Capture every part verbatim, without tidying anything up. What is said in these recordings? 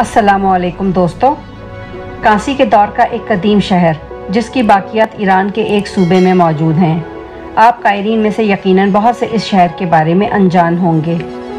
अस्सलामुअलैकुम दोस्तों, कांसी के दौर का एक कदीम शहर जिसकी बाकियात ईरान के एक सूबे में मौजूद हैं। आप कायरीन में से यकीनन बहुत से इस शहर के बारे में अनजान होंगे।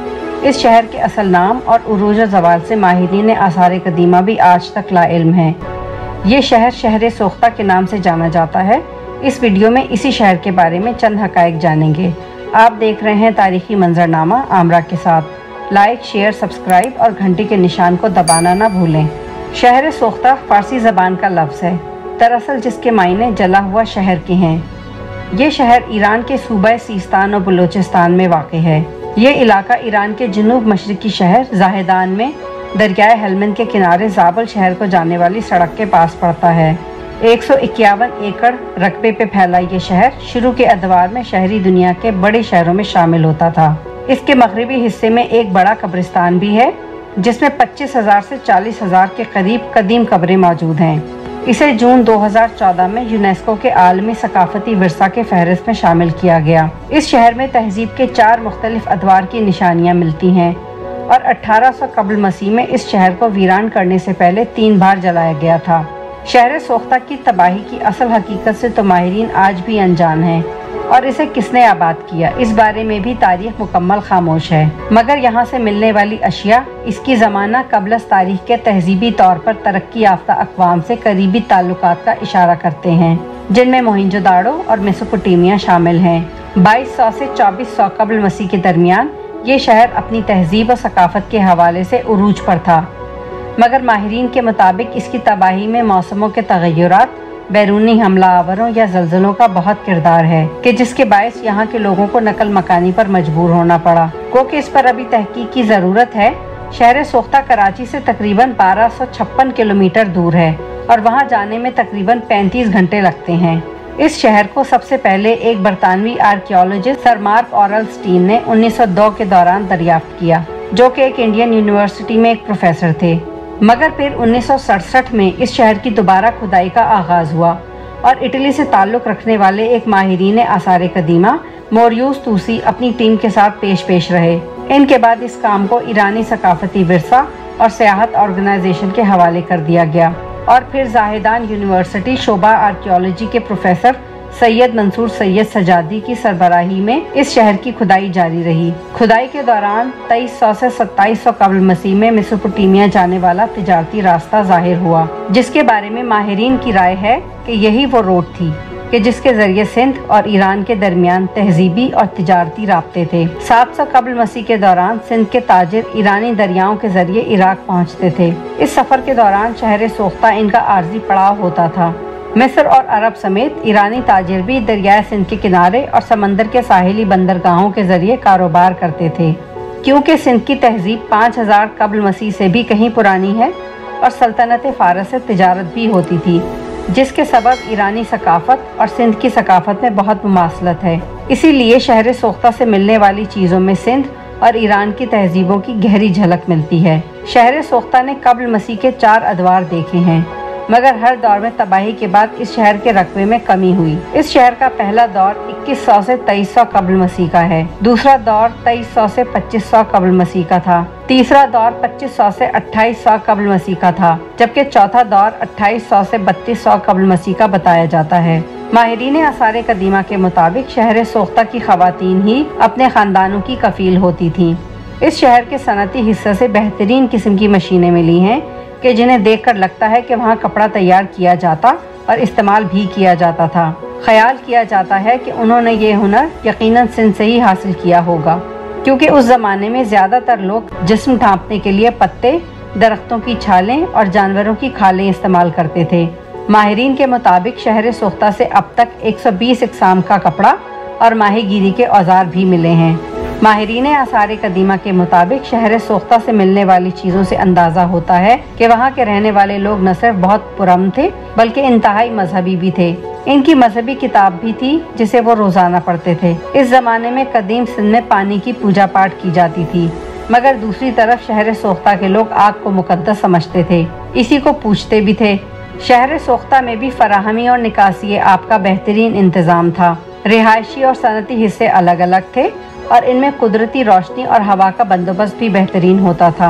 इस शहर के असल नाम और उरूज ज़वाल से माहिरीन आसार कदीमा भी आज तक लाइल्म हैं। ये शहर शहर सुख्ता के नाम से जाना जाता है। इस वीडियो में इसी शहर के बारे में चंद हकायक जानेंगे। आप देख रहे हैं तारीखी मंजरनामा आमरा के साथ। लाइक, शेयर, सब्सक्राइब और घंटी के निशान को दबाना ना भूलें। शहर सुख्ता फारसी ज़बान का लफ्ज़ है, दरअसल जिसके मायने जला हुआ शहर के हैं। ये शहर ईरान के सूबा सिस्तान और बलूचिस्तान में वाक़ है। ये इलाका ईरान के जनूब मशरक़ी शहर ज़ाहेदान में दरियाए हेलमंद के किनारे जाबल शहर को जाने वाली सड़क के पास पड़ता है। एक सौ इक्यावन एकड़ रकबे पे फैला ये शहर शुरू के अदवार में शहरी दुनिया के बड़े शहरों में शामिल होता था। इसके मगरबी हिस्से में एक बड़ा कब्रिस्तान भी है जिसमें पच्चीस हजार से चालीस हजार के करीब कदीम कब्रें मौजूद हैं। इसे जून दो हज़ार चौदह में यूनेस्को के आलमी सकाफती विरसा के फहरिस्त में शामिल किया गया। इस शहर में तहजीब के चार मुख्तलिफ अदवार की निशानियाँ मिलती हैं और अठारह सौ कबल मसीह में इस शहर को वीरान करने से पहले तीन बार जलाया गया था। शहर सोख्ता की तबाही की असल हकीकत से तो माहिरीन आज भी अनजान हैं और इसे किसने आबाद किया इस बारे में भी तारीख मुकम्मल खामोश है। मगर यहाँ से मिलने वाली अशिया इसकी ज़माना कबलस तारीख के तहजीबी तौर पर तरक्की याफ्ता अक़वाम से करीबी ताल्लुकात का इशारा करते हैं, जिनमें मोहिंजोदाड़ो और मेसोपोटामिया शामिल हैं। बाईस सौ से चौबीस सौ कबल मसीह के दरमियान ये शहर अपनी तहजीब और सकाफत के हवाले से उरूज पर था। मगर माहिरीन के मुताबिक इसकी तबाही में मौसमों के तगय्युरात, बैरूनी हमला आवरों या जल्जलों का बहुत किरदार है कि जिसके बायस यहाँ के लोगों को नकल मकानी पर मजबूर होना पड़ा। क्योंकि इस पर अभी तहकीक की ज़रूरत है। शहर सोख्ता कराची से तकरीबन बारह सौ छप्पन किलोमीटर दूर है और वहाँ जाने में तकरीबन पैंतीस घंटे लगते हैं। इस शहर को सबसे पहले एक बरतानवी आर्कियोलॉजिस्ट सर मार्क ऑरलस्टीन ने उन्नीस सौ दो के दौरान दरियाफ्त किया, जो कि एक इंडियन यूनिवर्सिटी में एक प्रोफेसर थे। मगर फिर उन्नीस सौ सड़सठ में इस शहर की दोबारा खुदाई का आगाज हुआ और इटली से ताल्लुक़ रखने वाले एक माहिरीन आसार कदीमा मोरियूस तूसी अपनी टीम के साथ पेश पेश रहे। इनके बाद इस काम को ईरानी सकाफती विरसा और सियाहत ऑर्गेनाइजेशन के हवाले कर दिया गया और फिर ज़ाहेदान यूनिवर्सिटी शोबा आर्कियोलॉजी के professor Seyed Mansour Seyed Sajjadi की सरबराही में इस शहर की खुदाई जारी रही। खुदाई के दौरान तेईस सौ से सत्ताईस सौ कबल मसीह में मेसोपोटामिया जाने वाला तिजारती रास्ता जाहिर हुआ, जिसके बारे में माहिरीन की राय है कि यही वो रोड थी कि जिसके जरिए सिंध और ईरान के दरमियान तहजीबी और तिजारती राब्ते थे। सात सौ कबल मसीह के दौरान सिंध के ताजिर ईरानी दरियाओं के जरिए इराक पहुँचते थे। इस सफर के दौरान शहर सोख्ता इनका आर्जी पड़ाव होता था। मिस्र और अरब समेत ईरानी ताजिर भी दरियाए सिंध के किनारे और समंदर के साहिली बंदरगाहों के जरिए कारोबार करते थे। क्योंकि सिंध की तहजीब पाँच हजार कबल मसीह से भी कहीं पुरानी है और सल्तनत फारस से तिजारत भी होती थी, जिसके सबब ईरानी सकाफत और सिंध की सकाफत में बहुत मुमासलत है। इसीलिए शहर सोख्ता से मिलने वाली चीज़ों में सिंध और ईरान की तहजीबों की गहरी झलक मिलती है। शहर सोख्ता ने कबल मसीह के चार अदवार देखे हैं, मगर हर दौर में तबाही के बाद इस शहर के रकबे में कमी हुई। इस शहर का पहला दौर इक्कीस सौ से तेईस सौ कबल मसीह का है। दूसरा दौर तेईस सौ से पच्चीस सौ कबल मसीह का था। तीसरा दौर पच्चीस सौ से अट्ठाईस सौ कबल मसीह का था, जबकि चौथा दौर अट्ठाईस सौ से बत्तीस सौ कबल मसीह का बताया जाता है। माहिरीन आसार कदीमा के मुताबिक शहर सोख्ता की खवातीन ही अपने खानदानों की कफील होती थीं। इस शहर के सनती हिस्से से बेहतरीन किस्म की मशीनें मिली हैं कि जिन्हें देखकर लगता है कि वहाँ कपड़ा तैयार किया जाता और इस्तेमाल भी किया जाता था। ख्याल किया जाता है कि उन्होंने ये हुनर यकीनन सिंध से ही हासिल किया होगा, क्योंकि उस ज़माने में ज़्यादातर लोग जिस्म ढांपने के लिए पत्ते, दरख्तों की छालें और जानवरों की खालें इस्तेमाल करते थे। माहिरीन के मुताबिक शहर सोख्ता से अब तक एक सौ बीस इकसाम का कपड़ा और माहीगीरी के औजार भी मिले हैं। माहिरीन आसार कदीमा के मुताबिक शहर सोख्ता से मिलने वाली चीज़ों से अंदाज़ा होता है कि वहाँ के रहने वाले लोग न सिर्फ बहुत पुरअमन थे बल्कि इंतहाई मजहबी भी थे। इनकी मजहबी किताब भी थी जिसे वो रोज़ाना पढ़ते थे। इस ज़माने में कदीम सिंध में पानी की पूजा पाठ की जाती थी, मगर दूसरी तरफ शहर सोख्ता के लोग आग को मुकद्दस समझते थे, इसी को पूजते भी थे। शहर सोख्ता में भी फराहमी और निकासी आब का बेहतरीन इंतज़ाम था। रिहायशी और सनती हिस्से अलग अलग थे और इनमें कुदरती रोशनी और हवा का बंदोबस्त भी बेहतरीन होता था।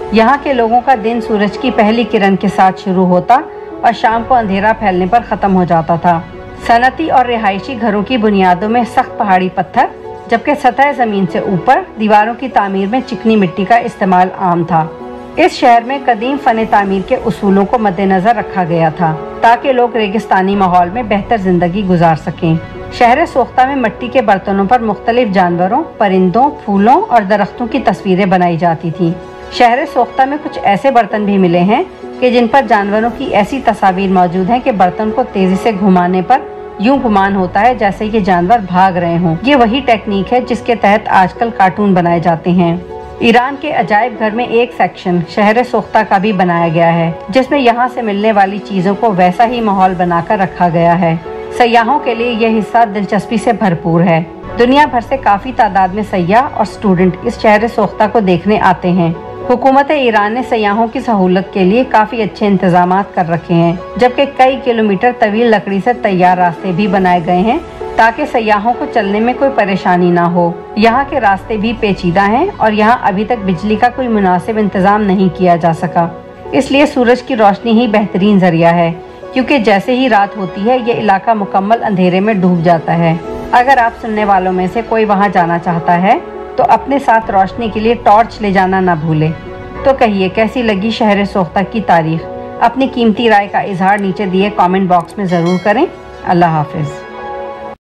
यहाँ के लोगों का दिन सूरज की पहली किरण के साथ शुरू होता और शाम को अंधेरा फैलने पर ख़त्म हो जाता था। सनती और रिहायशी घरों की बुनियादों में सख्त पहाड़ी पत्थर, जबकि सतह ज़मीन से ऊपर दीवारों की तामीर में चिकनी मिट्टी का इस्तेमाल आम था। इस शहर में कदीम फ़न तामीर के उसूलों को मद्देनज़र रखा गया था ताकि लोग रेगिस्तानी माहौल में बेहतर ज़िंदगी गुजार सकें। शहर सोख्ता में मिट्टी के बर्तनों पर मुख्तलिफ जानवरों, परिंदों, फूलों और दरख्तों की तस्वीरें बनाई जाती थी। शहर सोख्ता में कुछ ऐसे बर्तन भी मिले हैं कि जिन पर जानवरों की ऐसी तस्वीर मौजूद हैं कि बर्तन को तेज़ी से घुमाने पर यूं गुमान होता है जैसे ये जानवर भाग रहे हों। ये वही टेक्निक है जिसके तहत आजकल कार्टून बनाए जाते हैं। ईरान के अजायब घर में एक सेक्शन शहर सोख्ता का भी बनाया गया है, जिसमें यहाँ से मिलने वाली चीज़ों को वैसा ही माहौल बनाकर रखा गया है। सयाहों के लिए यह हिस्सा दिलचस्पी से भरपूर है। दुनिया भर से काफ़ी तादाद में सयाह और स्टूडेंट इस शहर सोख्ता को देखने आते हैं। हुकूमत ईरान ने सयाहों की सहूलत के लिए काफ़ी अच्छे इंतजाम कर रखे हैं, जबकि कई किलोमीटर तवील लकड़ी से तैयार रास्ते भी बनाए गए हैं ताकि सयाहों को चलने में कोई परेशानी ना हो। यहाँ के रास्ते भी पेचीदा हैं और यहाँ अभी तक बिजली का कोई मुनासिब इंतज़ाम नहीं किया जा सका, इसलिए सूरज की रोशनी ही बेहतरीन जरिया है, क्योंकि जैसे ही रात होती है ये इलाका मुकम्मल अंधेरे में डूब जाता है। अगर आप सुनने वालों में से कोई वहाँ जाना चाहता है तो अपने साथ रोशनी के लिए टॉर्च ले जाना ना भूले। तो कहिए, कैसी लगी शहर सोख्ता की तारीख? अपनी कीमती राय का इजहार नीचे दिए कमेंट बॉक्स में ज़रूर करें। अल्लाह हाफिज़।